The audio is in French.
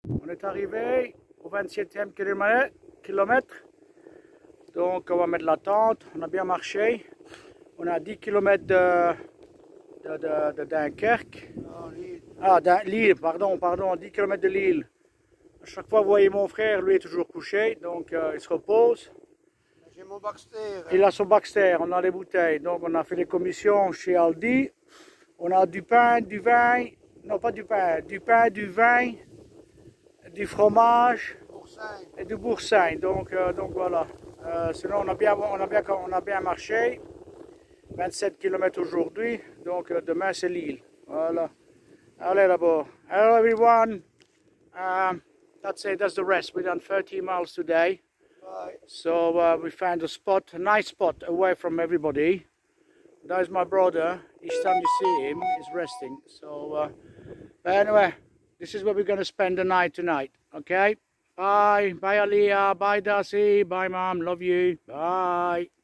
On est arrivé au 27e kilomètre. Donc on va mettre la tente. On a bien marché. On a 10 km de Dunkerque. Ah, Lille, pardon, 10 km de Lille. À chaque fois, vous voyez mon frère, lui est toujours couché, donc il se repose. J'ai mon Baxter. Il a son Baxter, on a les bouteilles. Donc on a fait les commissions chez Aldi. On a du pain, du vin, non pas du pain, du vin, du fromage et du boursin. Donc voilà. Sinon on a bien marché. 27 km aujourd'hui. Donc demain c'est Lille. Voilà. Allez là-bas. Hello everyone. That's it. That's the rest. We've done 30 miles today. Bye. So we found a spot, a nice spot away from everybody. There's my brother. Each time you see him, he's resting. So, but anyway, this is where we're going to spend the night tonight. Okay? Bye. Bye, Aliyah. Bye, Darcy. Bye, Mom. Love you. Bye.